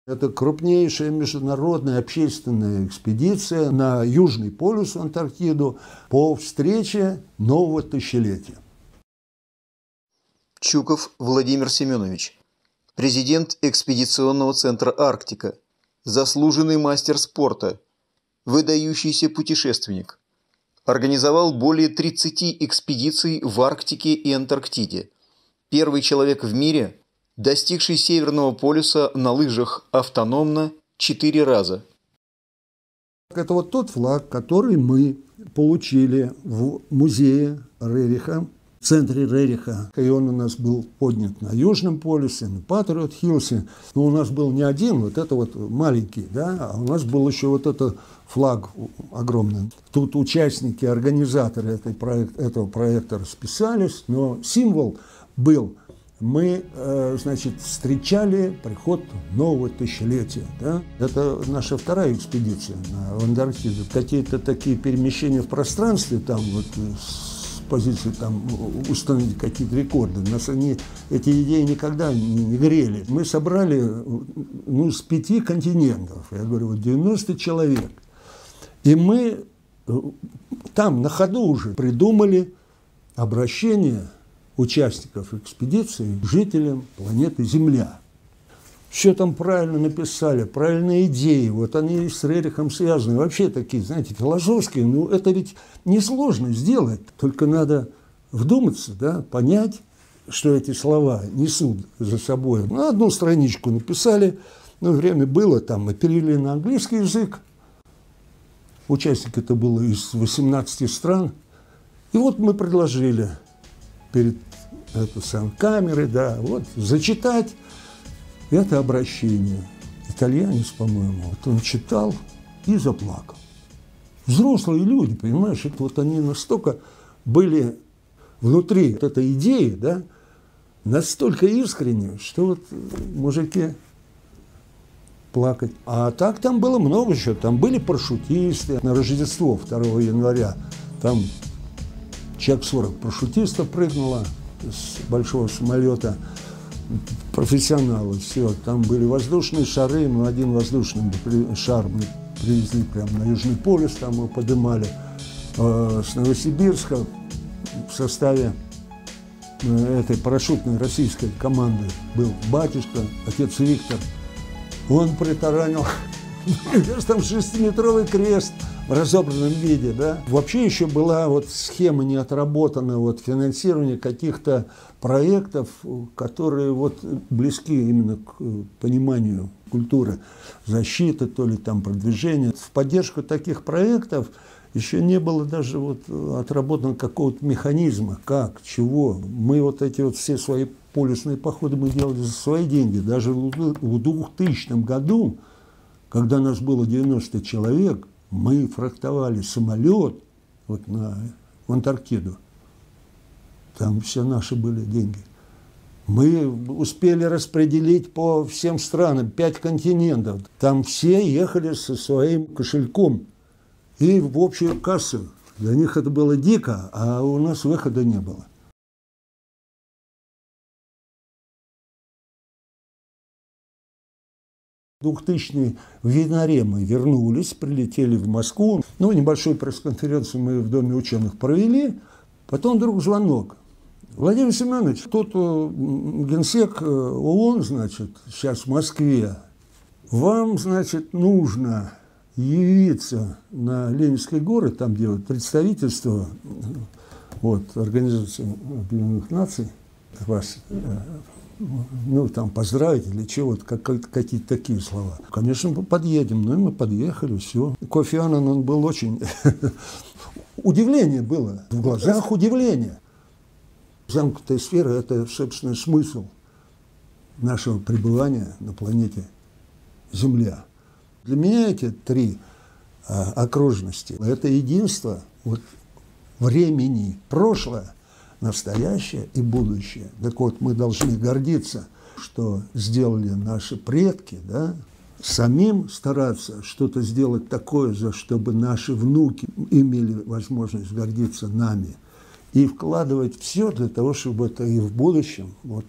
Это крупнейшая международная общественная экспедиция на Южный полюс, Антарктиду, по встрече нового тысячелетия. Чуков Владимир Семенович, президент экспедиционного центра «Арктика», заслуженный мастер спорта, выдающийся путешественник. Организовал более 30 экспедиций в Арктике и Антарктиде. Первый человек в мире, достигший Северного полюса на лыжах автономно 4 раза. Это вот тот флаг, который мы получили в музее Рериха, в центре Рериха. И он у нас был поднят на Южном полюсе, на Патриот-Хиллсе. Но у нас был не один, вот это вот маленький, да, а у нас был еще вот этот флаг огромный. Тут участники, организаторы этого проекта расписались, но символ был: мы, значит, встречали приход нового тысячелетия. Да? Это наша вторая экспедиция в Антарктиду. Какие-то такие перемещения в пространстве, там вот с позиции там установить какие-то рекорды. Нас эти идеи никогда не грели. Мы собрали с 5 континентов, я говорю, вот 90 человек. И мы там на ходу уже придумали обращение участников экспедиции к жителям планеты Земля. Все там правильно написали, правильные идеи, вот они с Рерихом связаны. Вообще такие, знаете, философские, ну это ведь несложно сделать, только надо вдуматься, да, понять, что эти слова несут за собой. Ну, одну страничку написали, время было, там мы перевели на английский язык, участник это было из 18 стран, и вот мы предложили перед камерой, да, вот, зачитать это обращение. Итальянец, по-моему, вот он читал и заплакал. Взрослые люди, понимаешь, это вот они настолько были внутри вот этой идеи, да, настолько искренне, что вот мужики плакать. А так там было много еще, там были парашютисты. На Рождество 2 января там человек 40 парашютистов прыгнуло с большого самолета, профессионалы, все. Там были воздушные шары, но один воздушный шар мы привезли прямо на Южный полюс, там мы поднимали. С Новосибирска в составе этой парашютной российской команды был батюшка, отец Виктор. Он притаранил там 6-метровый крест в разобранном виде, да. Вообще еще была вот схема не отработана, вот финансирование каких-то проектов, которые вот близки именно к пониманию культуры защиты, то ли там продвижения. В поддержку таких проектов еще не было даже вот отработано какого-то механизма, как, чего. Мы вот эти вот все свои полюсные походы мы делали за свои деньги. Даже в 2000 году, когда нас было 90 человек, мы фрахтовали самолет вот в Антарктиду. Там все наши были деньги. Мы успели распределить по всем странам 5 континентов. Там все ехали со своим кошельком и в общую кассу. Для них это было дико, а у нас выхода не было. 2000-е в январе мы вернулись, прилетели в Москву. Небольшую пресс-конференцию мы в Доме ученых провели. Потом вдруг звонок. Владимир Семенович, тут генсек ООН, значит, сейчас в Москве. Вам, значит, нужно явиться на Ленинской горы, там, где вот представительство Организации Объединенных Наций, вас там поздравить или чего, какие-то такие слова. Конечно, мы подъедем. И мы подъехали, все. Кофи Аннан, он был очень... Удивление было. В глазах удивление. Замкнутая сфера – это, собственно, смысл нашего пребывания на планете Земля. Для меня эти 3 окружности – это единство времени, прошлое, настоящее и будущее. Так вот, мы должны гордиться, что сделали наши предки, да? Самим стараться что-то сделать такое, за чтобы наши внуки имели возможность гордиться нами. И вкладывать все для того, чтобы это и в будущем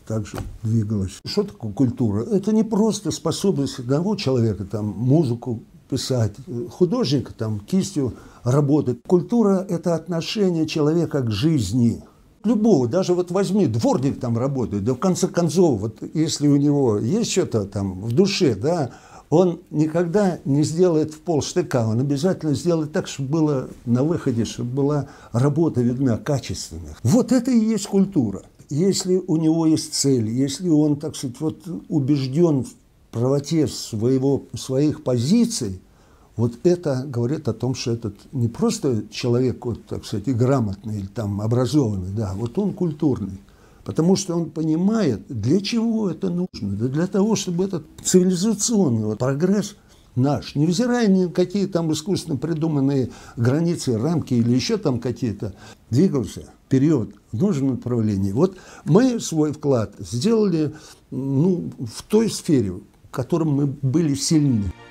также двигалась. Что такое культура? Это не просто способность одного человека там музыку писать, художника там кистью работать. Культура – это отношение человека к жизни. Любого, даже вот возьми, дворник там работает, да в конце концов, вот если у него есть что-то там в душе, да, он никогда не сделает в полштыка, он обязательно сделает так, чтобы было на выходе, чтобы была работа видна, качественная. Вот это и есть культура. Если у него есть цель, если он, так сказать, вот убежден в правоте своих позиций, вот это говорит о том, что этот не просто человек, вот, так сказать, и грамотный или там образованный, да, вот он культурный. Потому что он понимает, для чего это нужно. Да для того, чтобы этот цивилизационный вот прогресс наш, невзирая ни на какие там искусственно придуманные границы, рамки или еще там какие-то, двигался вперед в нужном направлении. Вот мы свой вклад сделали в той сфере, в которой мы были сильны.